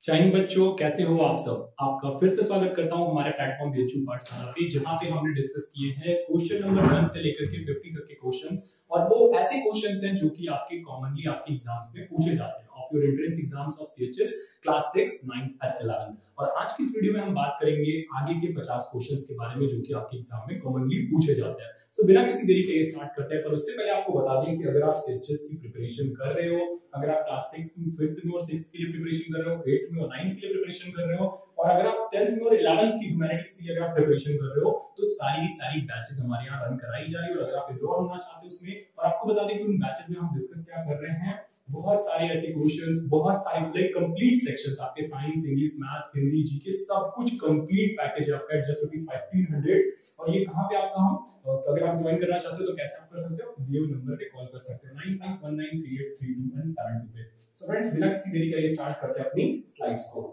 जय हिंद बच्चों, कैसे हो आप सब। आपका फिर से स्वागत करता हूं हमारे प्लेटफॉर्म बीएचयू पाठशाला पे, जहां पे हमने डिस्कस किए हैं क्वेश्चन नंबर 1 से लेकर के 50 तक के क्वेश्चंस। और वो ऐसे क्वेश्चंस हैं जो कि आपके कॉमनली आपके एग्जाम्स में पूछे जाते हैं of your entrance exams of CHS class 6, 9th और 11th। और आज की इस वीडियो में हम बात करेंगे आगे के 50 क्वेश्चंस के बारे में जो कि आपके एग्जाम में कॉमनली पूछे जाते हैं। सो बिना किसी देरी के स्टार्ट करते हैं, पर उससे पहले आपको बता दें कि अगर आप सीएचएस की प्रिपरेशन कर रहे हो, अगर आप क्लास 6 में 5th में और 6th के लिए प्रिपरेशन कर रहे हो, 8th में और 9th के लिए प्रिपरेशन कर रहे हो, और अगर आप 10th में और 11th की ह्यूमैनिटीज के लिए अगर आप प्रिपरेशन कर रहे हो, तो सारी की सारी बैचेस हमारे यहाँ रन कराई जा रही है। और अगर आप एनरोल होना चाहते हो उसमें, और आपको बता दें कि उन बैचेस में हम डिस्कस क्या कर रहे हैं, बहुत सारे ऐसे क्वेश्चंस, बहुत सारे लाइक कंप्लीट सेक्शंस आपके science, English, math, Hindi, GK सब कुछ कंप्लीट पैकेज है आपका जस्ट ₹1500। और ये कहां पे आपका हम अगर आप ज्वाइन करना चाहते हो तो कैसे आप कर सकते हो, दिए हुए नंबर पे कॉल कर सकते हो 9519383272 पे। सो फ्रेंड्स, बिना किसी देरी का ये स्टार्ट करते हैं अपनी स्लाइड्स को।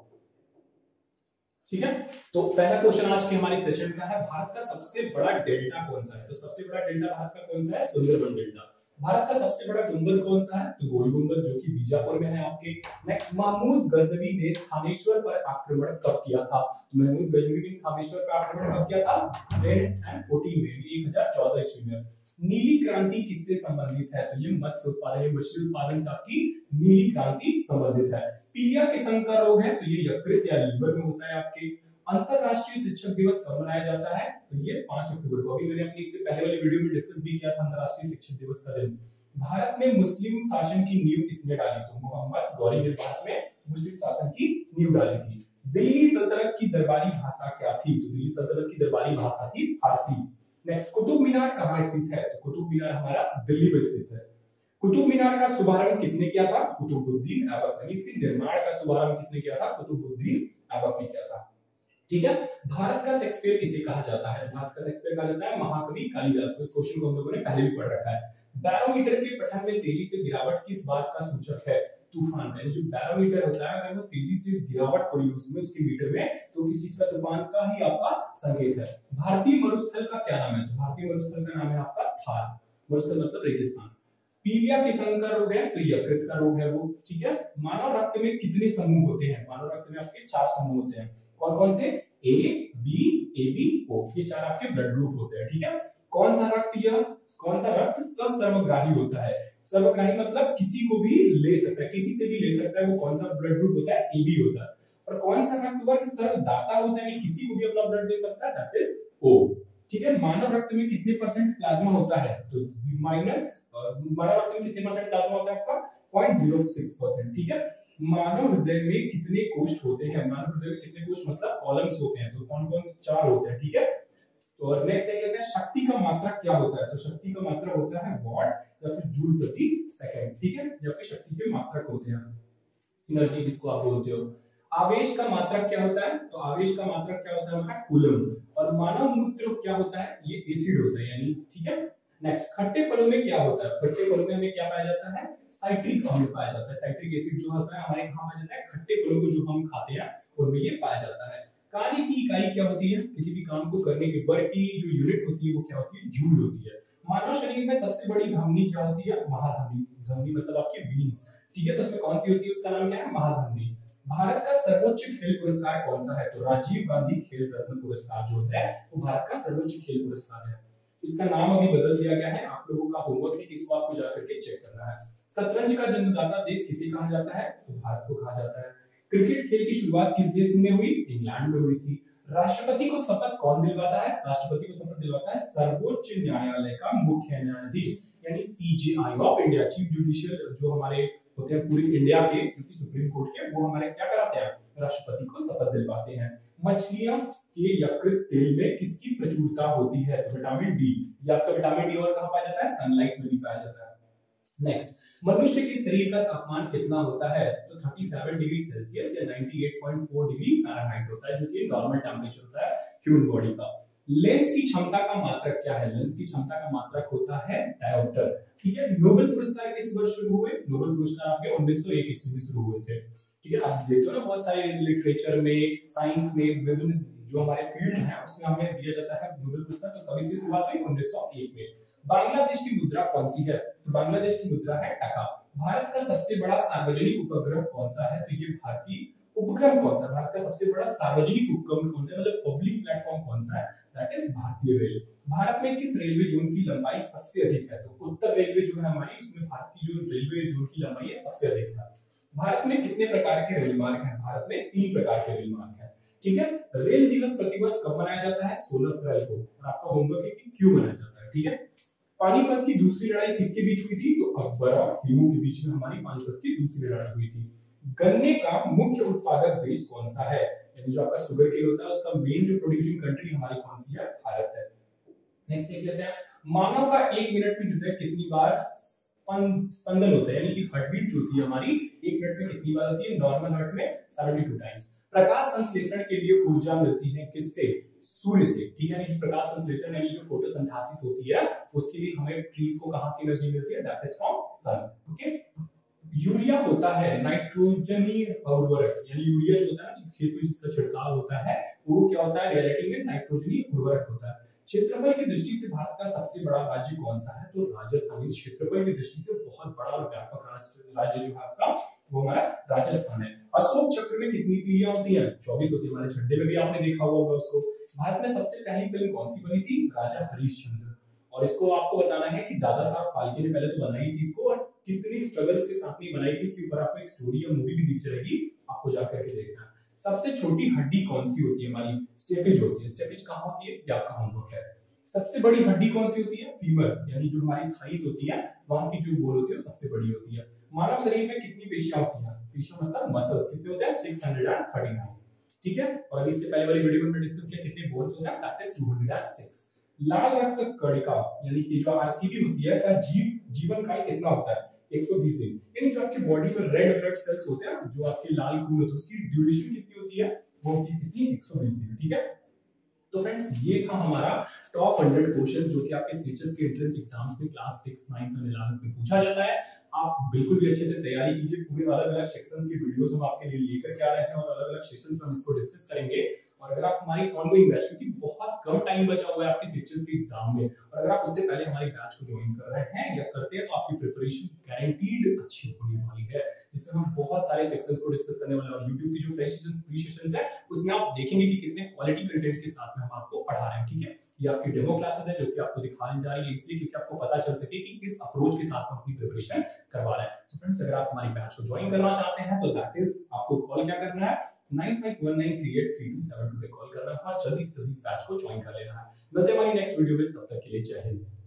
ठीक है, तो पहला क्वेश्चन आज के हमारे सेशन का है, भारत का सबसे बड़ा डेल्टा कौन सा है। तो सबसे बड़ा डेल्टा भारत का कौन सा है, सुंदरबन डेल्टा। भारत का सबसे बड़ा गुंबद कौन सा है, तो गोल गुंबद, जो कि बीजापुर में है आपके। नेक्स्ट, महमूद गजनवी ने थानेश्वर पर आक्रमण कब किया था। तो महमूद गजनवी ने थानेश्वर पर आक्रमण कब किया था, 1014 में, 1014 ईस्वी में। नीली क्रांति किससे संबंधित है, तो ये मत्स्य उत्पादन, मछली उत्पादन से आपकी नीली क्रांति संबंधित है। पीलिया किस्म का रोग है, तो ये यकृत या लीवर में होता है आपके। अंतरराष्ट्रीय शिक्षक दिवस कब मनाया जाता है, तो ये 5 अक्टूबर को। अभी मैंने अपनी इससे पहले वाली वीडियो में डिस्कस भी किया था अंतरराष्ट्रीय शिक्षक दिवस का दिन। भारत में मुस्लिम शासन की नींव किसने डाली, तो मोहम्मद गौरी ने भारत में मुस्लिम शासन की नींव डाली थी। दिल्ली सल्तनत की दरबारी भाषा क्या थी, तो दिल्ली सल्तनत की दरबारी भाषा थी फारसी। नेक्स्ट, कुतुब मीनार कहाँ स्थित है, तो कुतुब मीनार हमारा दिल्ली में स्थित है। कुतुब मीनार का शुभारंभ किसने किया था, कुतुबुद्दीन ऐबक ने। इसके निर्माण का शुभारंभ किसने किया था, कुतुबुद्दीन ऐबक ने किया था। ठीक है, भारत का शेक्सपियर किसे कहा जाता है, भारत का शेक्सपियर कहा जाता है महाकवि कालिदास को। इस क्वेश्चन को हम लोगों ने पहले भी पढ़ रखा है। बैरोमीटर के पठन में तेजी से गिरावट किस बात का सूचक है, तूफान। यानी जो बैरोमीटर होता है, अगर वो तेजी से गिरावट हो रही है उसमें, उसके मीटर में, तो किस चीज का, तूफान का ही आपका संकेत है। भारतीय मरुस्थल का क्या नाम है, तो भारतीय मरुस्थल का नाम है आपका थार। मरुस्थल मतलब रेगिस्तान। पीलिया किस्म का रोग है, तो यकृत का रोग है वो। ठीक है, मानव रक्त में कितने समूह होते हैं, मानव रक्त में आपके 4 समूह होते हैं। कौन कौन से, A B A B O, ये 4 आपके ब्लड ग्रुप होते हैं। ठीक है, कौन सा रक्त सर्वग्राही होता है। सर्वग्राही मतलब किसी को भी ले सकता है, किसी से भी ले सकता है, वो कौन सा ब्लड ग्रुप होता है, ए बी होता है। और कौन सा रक्त वर्ग सर्वदाता होता है, किसी को भी अपना ब्लड दे सकता है, दैट इज ओ। ठीक है, मानव रक्त में कितने परसेंट प्लाज्मा होता है, तो मानव रक्त में कितने परसेंट प्लाज्मा होता है आपका, 0.06%। ठीक है, मानव हृदय में कितने कोष्ठ होते हैं, मानव हृदय में कितने कोष्ठ मतलब कॉलम्स होते हैं, तो कौन कौन, 4 होते हैं। ठीक है, तो और नेक्स्ट देख लेते हैं, शक्ति का मात्रक क्या होता है, तो शक्ति का मात्रक होता है वाट या फिर जूल प्रति सेकंड। ठीक है, ये आपके शक्ति के मात्रक होते हैं, एनर्जी जिसको आप बोलते हो। आवेश का मात्रक क्या होता है, तो आवेश का मात्रक क्या होता है हमारा, कूलम। और मानव मूत्र क्या होता है, ये एसिड होता है यानी। ठीक है, नेक्स्ट, खट्टे फलों में क्या होता है, खट्टे फलों में हमें क्या पाया जाता है, साइट्रिक अम्ल पाया जाता है। साइट्रिक एसिड जो होता है हमारे कहां पाया जाता है, खट्टे फलों को जो हम खाते हैं उनमें ये पाया जाता है। कार्य की इकाई क्या होती है, किसी भी काम को करने के वर्क की जो यूनिट होती है वो क्या होती है, जूल होती है। मानव शरीर में सबसे बड़ी धमनी क्या होती है, महाधमनी। धमनी मतलब आपकी वीन्स। ठीक है, तो उसमें कौन सी होती है, उसका नाम क्या है, महाधमनी। भारत का सर्वोच्च खेल पुरस्कार कौन सा है, तो राजीव गांधी खेल रत्न पुरस्कार जो है वो भारत का सर्वोच्च खेल पुरस्कार है। इसका नाम अभी बदल दिया गया है, आप लोगों का होमवर्क है कि इसको आपको जाकर के चेक करना है। शतरंज का जन्मदाता देश किसे कहा जाता है, तो भारत को कहा जाता है। क्रिकेट खेल की शुरुआत किस देश में हुई, इंग्लैंड में हुई थी। राष्ट्रपति को शपथ कौन दिलवाता है, राष्ट्रपति को शपथ दिलवाता है सर्वोच्च न्यायालय का मुख्य न्यायाधीश यानी CJI of India, chief judicial जो हमारे होते हैं पूरी इंडिया के, जो कि सुप्रीम कोर्ट के, वो हमारे क्या कराते हैं, राष्ट्रपति को शपथ दिलवाते हैं। मछलियां के यकृत तेल में किसकी प्रचुरता होती है, तो विटामिन डी। ये आपका विटामिन डी और कहां पाया जाता है, सनलाइट में भी पाया जाता है। नेक्स्ट, मनुष्य के शरीर का तापमान कितना होता है, तो 37 डिग्री सेल्सियस या 98.4 डिग्री फ़ारेनहाइट होता है, जो कि नॉर्मल टेंपरेचर होता है ह्यूमन बॉडी का। लेंस की क्षमता का मात्रक क्या है, लेंस की क्षमता का मात्रक होता है डायोप्टर। ठीक है, नोबेल पुरस्कार किस वर्ष शुरू हुए, नोबेल पुरस्कार आपके 1901 ईस्वी में शुरू हुए थे। ठीक है, आप देखते हो ना बहुत सारे लिटरेचर में, साइंस में, विभिन्न जो हमारे फील्ड है उसमें हमें दिया जाता है नोबेल पुरस्कार, तो कभी से शुरुआत हुई, 1901 में। बांग्लादेश की मुद्रा कौन सी है, तो बांग्लादेश की मुद्रा है टका। भारत का सबसे बड़ा सार्वजनिक उपग्रह कौन सा है, तो ये भारतीय उपक्रम कौन सा, भारत का सबसे बड़ा सार्वजनिक उपक्रम कौन सा, मतलब पब्लिक प्लेटफॉर्म कौन सा है, दैट इज भारतीय रेल। भारत में किस रेलवे जोन की लंबाई सबसे अधिक है, तो उत्तर रेलवे जो है हमारी, उसमें भारत की जो रेलवे जोन की लंबाई है सबसे अधिक है। भारत में कितने प्रकार के रेल मार्ग हैं, भारत में 3 प्रकार के रेल मार्ग हैं, ठीक है। रेल दिवस प्रतिवर्ष कब मनाया जाता है, 16 अप्रैल को, और आपका होमवर्क है कि क्यों मनाया जाता है, ठीक है। पानीपत की दूसरी लड़ाई किसके बीच हुई थी, तो अकबर और टीमू के बीच में हमारी पानीपत की दूसरी लड़ाई हुई थी। गन्ने का मुख्य उत्पादक देश कौन सा है, यानी जो आपका शुगर केन होता है उसका मेन जो प्रोड्यूसिंग कंट्री हमारी कौन सी है, भारत है। नेक्स्ट देख लेते हैं, मानव का 1 मिनट में हृदय कितनी बार स्पंदन होता है, यानी कि हार्ट बीट जो होती है हमारी 1 मिनट में कितनी बार होती है, नॉर्मल हार्ट में 72 टाइम्स। प्रकाश संश्लेषण के लिए ऊर्जा मिलती है किससे, सूर्य से, ठीक है। यानी जो प्रकाश संश्लेषण यानी जो फोटोसिंथेसिस होती है उसके लिए हमें ट्रीज को कहां से एनर्जी मिलती है, that is from sun, okay. Urea होता है नाइट्रोजनी उर्वरक, यानी यूरिया जो होता है ना खेत में जिसका छिड़काव होता है वो क्या होता है, रियलिटी में नाइट्रोजनी उर्वरक होता है। क्षेत्रफल की दृष्टि से भारत का सबसे बड़ा राज्य कौन सा है, तो राजस्थान। क्षेत्रफल की दृष्टि से बहुत बड़ा और व्यापक राज्य जो है आपका वो हमारा राजस्थान है। अशोक चक्र में कितनी तीलियां होती हैं, 24 होती है, हमारे झंडे में भी आपने देखा हुआ होगा उसको। भारत में सबसे पहली फिल्म कौन सी बनी थी, राजा हरिश्चंद्र, और इसको आपको बताना है कि दादा साहब फाल्के ने पहले तो बनाई थी इसको, और कितनी स्ट्रगल्स के साथ में बनाई थी, इसके ऊपर आपको एक स्टोरी या मूवी भी दिख जाएगी, आपको जाकर के देखना है। सबसे छोटी हड्डी कौन सी होती है, हमारी स्टेपेज होती है। स्टेपेज कहां होती है, ये आपका होमवर्क है। सबसे बड़ी हड्डी कौन सी होती है, फीमर, यानी जो हमारी थाइज होती है वहां की जो बोन होती है सबसे बड़ी होती है। मानव शरीर में कितनी पेशियां होती हैं, पेशियां मतलब मसल्स कितने होते हैं, 639, ठीक है। और अभी इससे पहले वाली वीडियो में डिस्कस किया कितने बोन्स होते हैं, दैट इज 206। लाल रक्त कणिका यानी कि जो आरसीबी होती है का जीवन काल कितना होता है, 120 दिन। यानी जो आपकी बॉडी में रेड ब्लड सेल्स होते हैं, जो आपके लाल खून होते हैं, उसकी ड्यूरेशन कितनी होती है, वो होती है कितनी, 120 दिन, ठीक है। तो फ्रेंड्स ये था हमारा टॉप 100 क्वेश्चंस जो कि आपके सीएचएस के एंट्रेंस एग्जाम्स में क्लास 6, 9 और 11 में पूछा जाता है। आप बिल्कुल भी अच्छे से तैयारी कीजिए, पूरे अलग-अलग सेक्शंस की वीडियोस हम आपके लिए लेकर के आ रहे हैं और अलग-अलग सेशंस में हम इसको डिस्कस करेंगे। और अगर आप हमारी ऑनगोइंग बैच, क्योंकि बहुत कम टाइम बचा हुआ है आपके सीएचएस के एग्जाम में, और अगर आप उससे पहले हमारी बैच को ज्वाइन कर रहे हैं या करते हैं तो आपकी प्रिपरेशन गारंटीड अच्छी होने वाली है, जिसमें हम बहुत सारे सेक्शंस को डिस्कस करने वाले हैं। और YouTube की जो फ्री सेशंस है उसमें आप देखेंगे कि कितने क्वालिटी कंटेंट के साथ में हम आपको पढ़ा रहे हैं, ठीक है। ये आपकी डेमो क्लासेस है जो कि आपको दिखाने जा रही है, इसलिए क्योंकि आपको पता चल सके कि किस अप्रोच के साथ हम अपनी प्रिपरेशन करवा रहे हैं। सो फ्रेंड्स अगर आप हमारी बैच को ज्वाइन करना चाहते हैं तो दैट इज आपको कॉल क्या करना है, 9519383272 पे कॉल करना है और जल्दी से जल्दी इस बैच को ज्वाइन कर लेना है। मिलते हैं हमारी नेक्स्ट वीडियो में, तब तक के लिए जय हिंद।